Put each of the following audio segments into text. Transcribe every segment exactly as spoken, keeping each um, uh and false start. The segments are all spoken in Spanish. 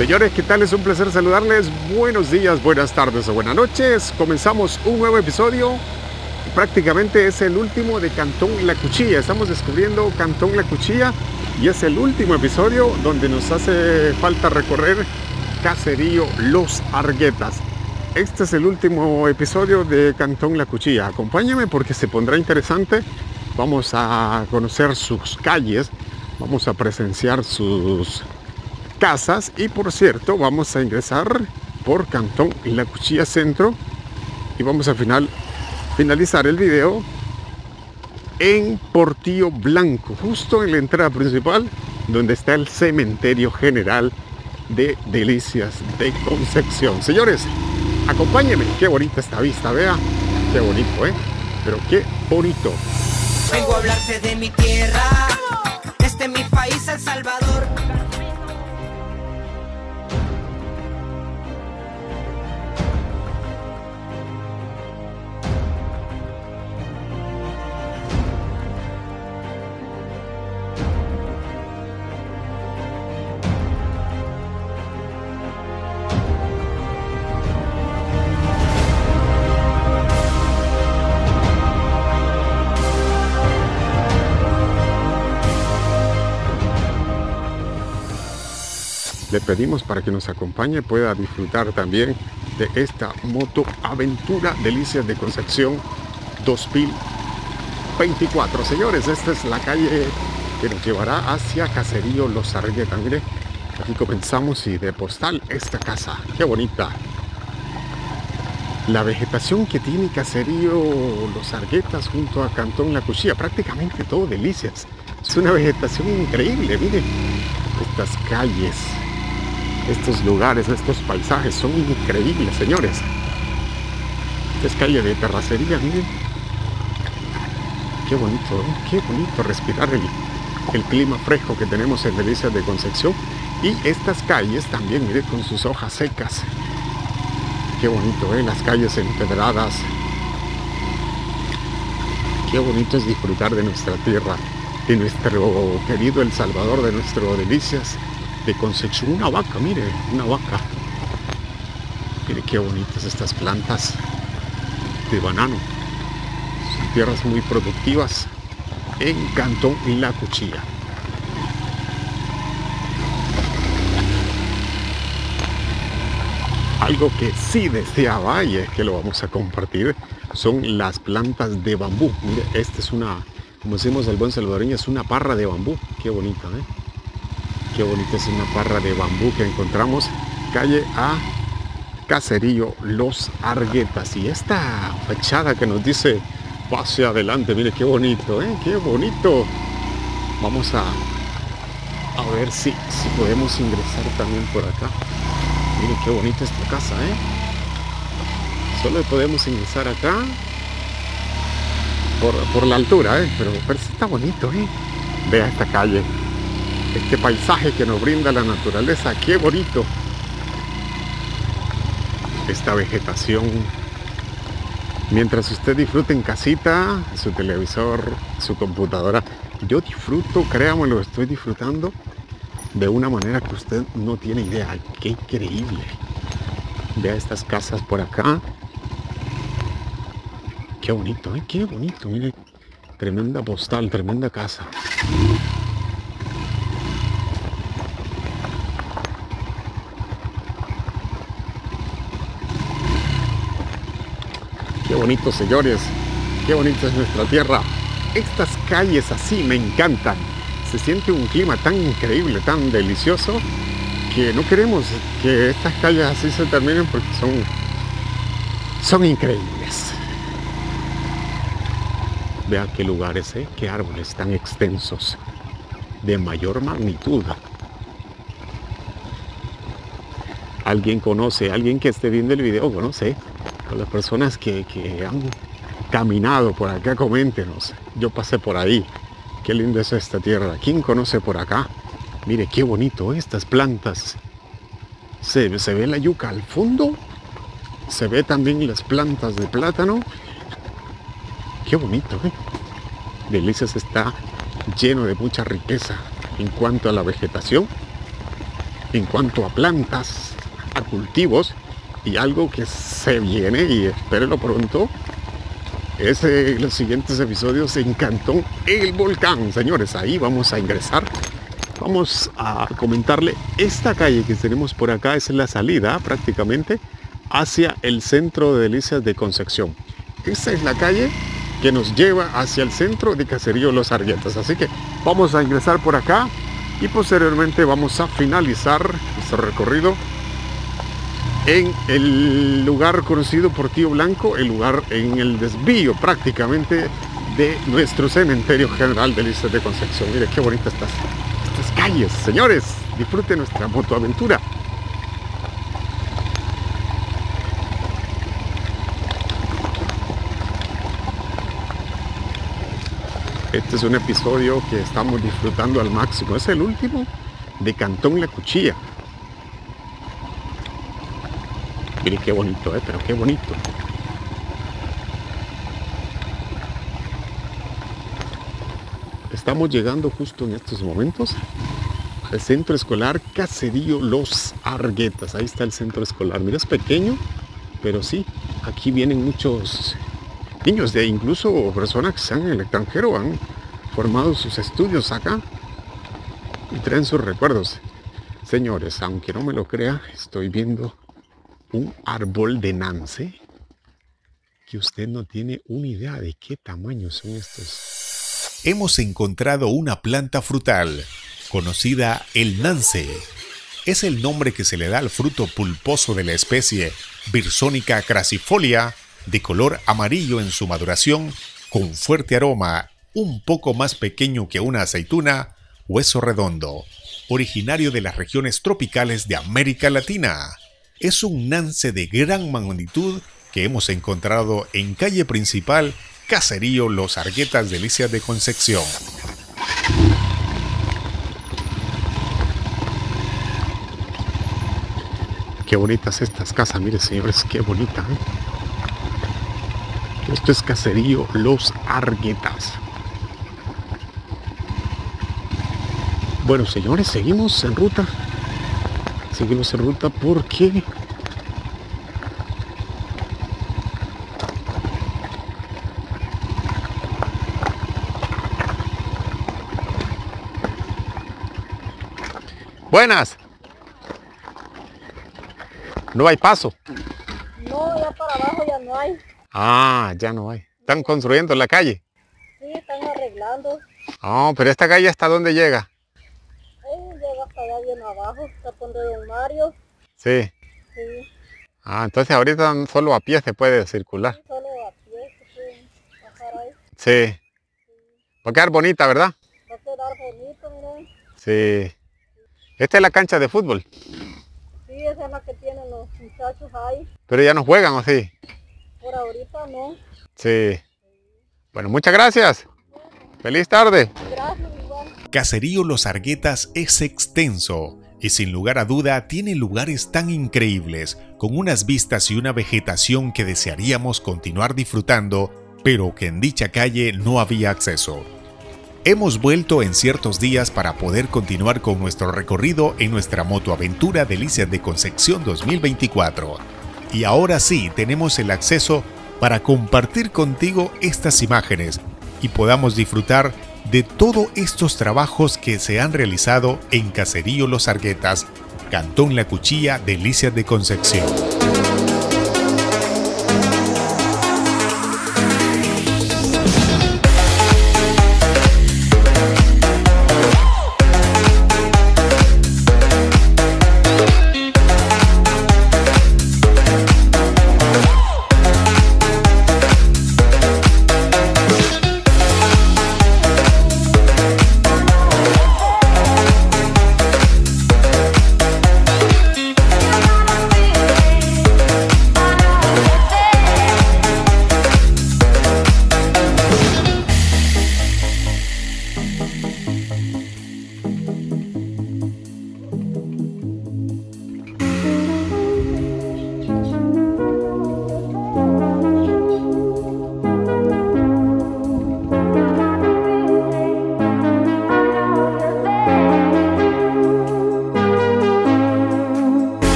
Señores, ¿qué tal? Es un placer saludarles. Buenos días, buenas tardes o buenas noches. Comenzamos un nuevo episodio. Prácticamente es el último de Cantón La Cuchilla. Estamos descubriendo Cantón La Cuchilla y es el último episodio donde nos hace falta recorrer Caserío Los Arguetas. Este es el último episodio de Cantón La Cuchilla. Acompáñenme porque se pondrá interesante. Vamos a conocer sus calles, vamos a presenciar sus casas y, por cierto, vamos a ingresar por Cantón La Cuchilla Centro y vamos a final, finalizar el video en Portillo Blanco, justo en la entrada principal donde está el cementerio general de Delicias de Concepción. Señores, acompáñenme. Qué bonita esta vista, vea, qué bonito, ¿eh? Pero qué bonito. Vengo a hablarte de mi tierra, este es mi país, El Salvador. Le pedimos para que nos acompañe, pueda disfrutar también de esta moto aventura Delicias de Concepción dos mil veinticuatro. Señores, esta es la calle que nos llevará hacia Caserío Los Arguetas. Mire, aquí comenzamos y de postal esta casa. Qué bonita. La vegetación que tiene Caserío Los Arguetas junto a Cantón La Cuchilla, prácticamente todo Delicias. Es una vegetación increíble, mire. Estas calles, estos lugares, estos paisajes son increíbles, señores. Esta es calle de terracería, miren. Qué bonito, ¿eh? Qué bonito respirar el, el clima fresco que tenemos en Delicias de Concepción. Y estas calles también, miren, con sus hojas secas. Qué bonito, ¿eh? Las calles empedradas. Qué bonito es disfrutar de nuestra tierra, de nuestro querido El Salvador, de nuestro Delicias de Concepción. Una vaca, mire, una vaca. Mire qué bonitas estas plantas de banano. Son tierras muy productivas en Cantón La Cuchilla. Algo que sí deseaba, y es que lo vamos a compartir, son las plantas de bambú. Mire, esta es una, como decimos el buen salvadoreño, es una parra de bambú. Qué bonita, ¿eh? Qué bonita es una parra de bambú que encontramos calle a Caserío Los Arguetas. Y esta fachada que nos dice pase adelante, mire qué bonito, ¿eh? Qué bonito. Vamos a, a ver si, si podemos ingresar también por acá. Mire qué bonita esta casa, ¿eh? Solo podemos ingresar acá por, por la altura, ¿eh? Pero, pero está bonito, ¿eh? Vea esta calle. Este paisaje que nos brinda la naturaleza, qué bonito. Esta vegetación. Mientras usted disfrute en casita, su televisor, su computadora, yo disfruto, créamelo, estoy disfrutando de una manera que usted no tiene idea. Qué increíble. Vea estas casas por acá. Qué bonito, ¿eh? Qué bonito, mire. Tremenda postal, tremenda casa. Qué bonito, señores, qué bonita es nuestra tierra. Estas calles así me encantan. Se siente un clima tan increíble, tan delicioso, que no queremos que estas calles así se terminen porque son, son increíbles. Vean qué lugares, ¿eh? Qué árboles tan extensos, de mayor magnitud. ¿Alguien conoce? ¿Alguien que esté viendo el video conoce? A las personas que, que han caminado por acá, coméntenos. Yo pasé por ahí. Qué linda es esta tierra. ¿Quién conoce por acá? Mire qué bonito, ¿eh? Estas plantas. Se, se ve la yuca al fondo. Se ve también las plantas de plátano. Qué bonito, ¿eh? Delicias está lleno de mucha riqueza en cuanto a la vegetación. en cuanto a plantas, a cultivos, y algo que se viene, y espérenlo pronto, es eh, los siguientes episodios en Cantón El Volcán. Señores, ahí vamos a ingresar. Vamos a comentarle esta calle que tenemos por acá, es la salida prácticamente hacia el centro de Delicias de Concepción. Esta es la calle que nos lleva hacia el centro de Caserío Los Arguetas. Así que vamos a ingresar por acá y posteriormente vamos a finalizar nuestro recorrido en el lugar conocido por Tío Blanco, el lugar en el desvío prácticamente de nuestro cementerio general de Delicias de Concepción. Mire qué bonitas estas, estas calles, señores. Disfruten nuestra motoaventura. Este es un episodio que estamos disfrutando al máximo. Es el último de Cantón La Cuchilla. Miren qué bonito, ¿eh? Pero qué bonito. Estamos llegando justo en estos momentos al centro escolar Caserío Los Arguetas. Ahí está el centro escolar. Mira, es pequeño, pero sí, aquí vienen muchos niños, de incluso personas que están en el extranjero, han formado sus estudios acá y traen sus recuerdos. Señores, aunque no me lo crea, estoy viendo un árbol de Nance que usted no tiene una idea de qué tamaño son estos. Hemos encontrado una planta frutal conocida el Nance. Es el nombre que se le da al fruto pulposo de la especie Birsonica crassifolia, de color amarillo en su maduración, con fuerte aroma, un poco más pequeño que una aceituna, hueso redondo, originario de las regiones tropicales de América Latina. Es un Nance de gran magnitud que hemos encontrado en calle principal, Caserío Los Arguetas, Delicias de Concepción. Qué bonitas estas casas, mire señores, qué bonita, ¿eh? Esto es Caserío Los Arguetas. Bueno, señores, seguimos en ruta. Seguimos en ruta porque buenas. No hay paso. No, ya para abajo ya no hay. Ah, ya no hay. ¿Están construyendo la calle? Sí, están arreglando. Oh, pero esta calle ¿hasta dónde llega? Ahí llega hasta allá bien abajo, está por donde Don Mario. Sí. Sí. Ah, entonces ahorita solo a pie se puede circular. Sí, solo a pie se puede pasar ahí. Sí. Va a quedar bonita, ¿verdad? Va a quedar bonito, miren. Sí. Esta es la cancha de fútbol. Sí, esa es la que tienen los muchachos ahí. Pero ya no juegan, ¿o sí? Por ahorita no. Sí. Bueno, muchas gracias. Feliz tarde. Gracias, igual. Caserío Los Arguetas es extenso y sin lugar a duda tiene lugares tan increíbles, con unas vistas y una vegetación que desearíamos continuar disfrutando, pero que en dicha calle no había acceso. Hemos vuelto en ciertos días para poder continuar con nuestro recorrido en nuestra motoaventura Delicias de Concepción dos mil veinticuatro. Y ahora sí tenemos el acceso para compartir contigo estas imágenes y podamos disfrutar de todos estos trabajos que se han realizado en Caserío Los Arguetas, Cantón La Cuchilla, Delicias de Concepción.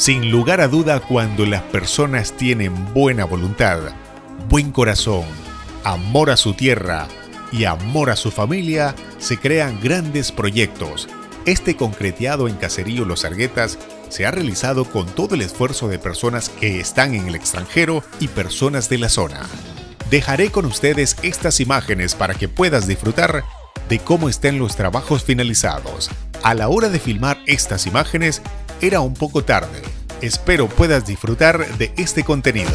Sin lugar a duda, cuando las personas tienen buena voluntad, buen corazón, amor a su tierra y amor a su familia, se crean grandes proyectos. Este concretado en Caserío Los Arguetas se ha realizado con todo el esfuerzo de personas que están en el extranjero y personas de la zona. Dejaré con ustedes estas imágenes para que puedas disfrutar de cómo están los trabajos finalizados. A la hora de filmar estas imágenes era un poco tarde. Espero puedas disfrutar de este contenido.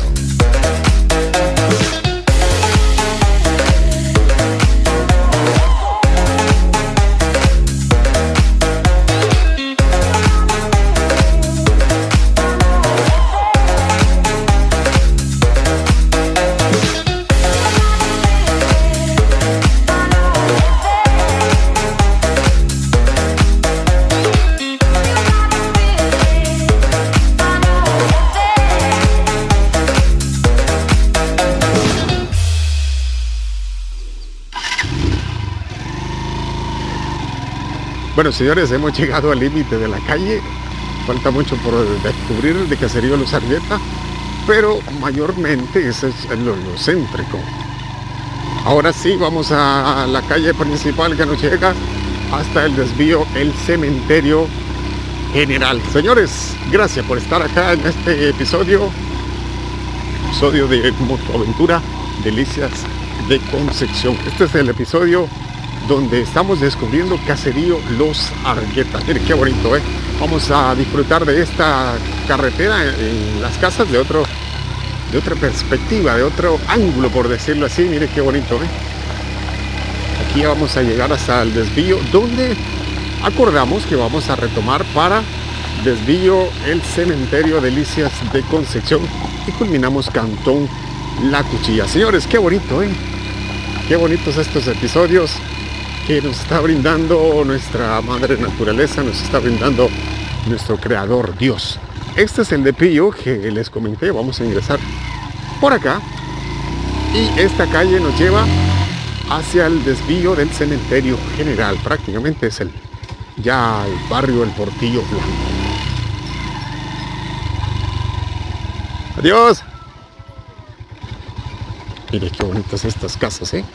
Bueno, señores, hemos llegado al límite de la calle. Falta mucho por descubrir de Caserío Los Arguetas, pero mayormente ese es lo, lo céntrico. Ahora sí, vamos a la calle principal que nos llega hasta el desvío El Cementerio General. Señores, gracias por estar acá en este episodio, episodio de Motoaventura Delicias de Concepción. Este es el episodio donde estamos descubriendo Caserío Los Arguetas. Miren qué bonito, ¿eh? Vamos a disfrutar de esta carretera en las casas de otro, de otra perspectiva, de otro ángulo, por decirlo así. Miren qué bonito, ¿eh? Aquí vamos a llegar hasta el desvío, donde acordamos que vamos a retomar para desvío El Cementerio Delicias de Concepción y culminamos Cantón La Cuchilla. Señores, qué bonito, ¿eh? Qué bonitos estos episodios que nos está brindando nuestra madre naturaleza, nos está brindando nuestro creador Dios. Este es el de Pillo que les comenté. Vamos a ingresar por acá y esta calle nos lleva hacia el desvío del Cementerio General. Prácticamente es el ya el barrio El Portillo Blanco. Adiós. Mire qué bonitas estas casas, ¿eh?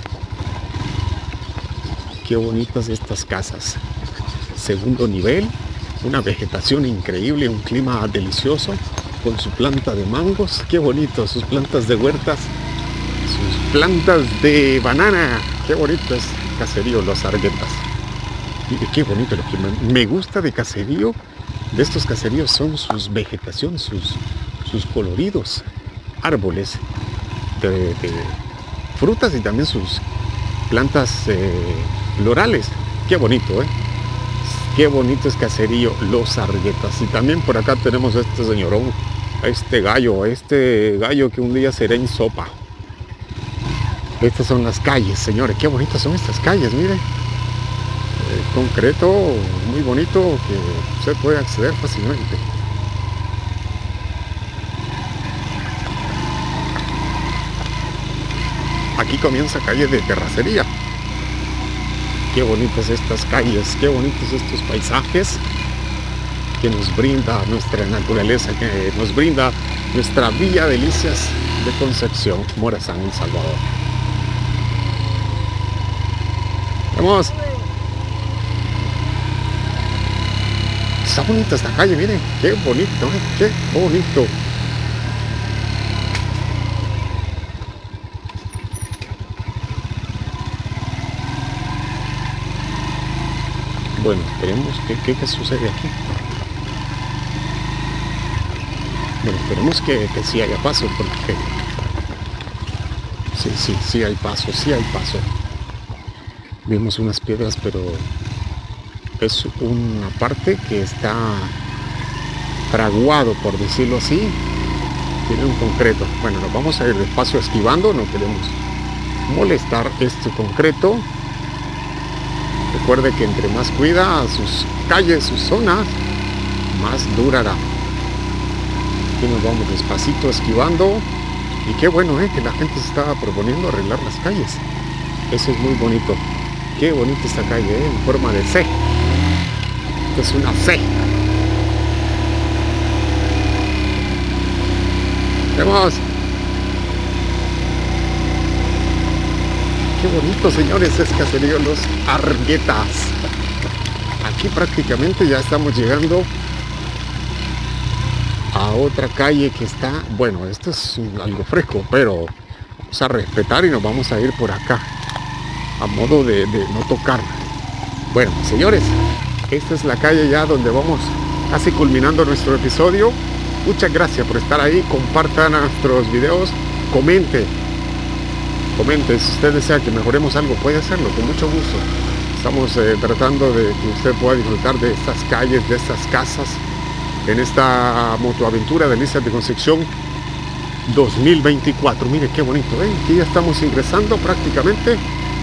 Qué bonitas estas casas. Segundo nivel, una vegetación increíble, un clima delicioso, con su planta de mangos. Qué bonito, sus plantas de huertas, sus plantas de banana. Qué bonito es Caserío Los Arguetas. Mire qué bonito. Lo que me gusta de Caserío, de estos caseríos, son sus vegetación, sus, sus coloridos árboles de, de frutas y también sus plantas eh, florales. Qué bonito, ¿eh? Qué bonito es Caserío Los Arguetas. Y también por acá tenemos a este señorón, a este gallo, a este gallo que un día será en sopa. Estas son las calles, señores. Qué bonitas son estas calles, mire. Eh, concreto, muy bonito, que se puede acceder fácilmente. Aquí comienza calle de terracería. Qué bonitas estas calles, qué bonitos estos paisajes que nos brinda nuestra naturaleza, que nos brinda nuestra Villa Delicias de Concepción, Morazán, El Salvador. Vamos. Está bonita esta calle, miren, qué bonito, ¿eh? Qué bonito. Bueno, esperemos que, que, que sucede aquí. Bueno, esperemos que, que sí haya paso, porque sí, sí, sí hay paso, sí hay paso. Vimos unas piedras, pero es una parte que está fraguado, por decirlo así. Tiene un concreto. Bueno, nos vamos a ir despacio esquivando, no queremos molestar este concreto. Recuerde que entre más cuida sus calles, sus zonas, más durará. Aquí nos vamos despacito esquivando. Y qué bueno, ¿eh? Que la gente se está proponiendo arreglar las calles. Eso es muy bonito. Qué bonita esta calle, ¿eh? En forma de C. Esto es una C. Vemos. Qué bonito, señores, es Caserío Los Arguetas. Aquí prácticamente ya estamos llegando a otra calle que está, bueno, esto es algo fresco, pero vamos a respetar y nos vamos a ir por acá, a modo de, de no tocar. Bueno, señores, esta es la calle ya donde vamos casi culminando nuestro episodio. Muchas gracias por estar ahí, compartan nuestros videos, comente, comente, si usted desea que mejoremos algo, puede hacerlo, con mucho gusto. Estamos eh, tratando de que usted pueda disfrutar de estas calles, de estas casas, en esta motoaventura de Delicias de Concepción dos mil veinticuatro. Mire qué bonito, ¿eh? Aquí ya estamos ingresando prácticamente.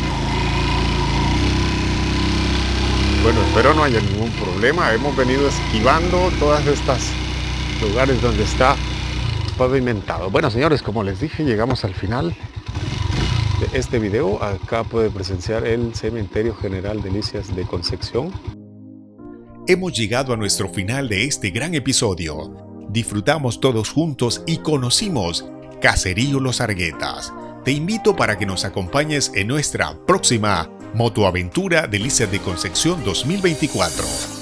Bueno, espero no haya ningún problema. Hemos venido esquivando todas estas lugares donde está pavimentado. Bueno, señores, como les dije, llegamos al final de este video. Acá puede presenciar el Cementerio General Delicias de Concepción. Hemos llegado a nuestro final de este gran episodio. Disfrutamos todos juntos y conocimos Caserío Los Arguetas. Te invito para que nos acompañes en nuestra próxima Motoaventura Delicias de Concepción dos mil veinticuatro.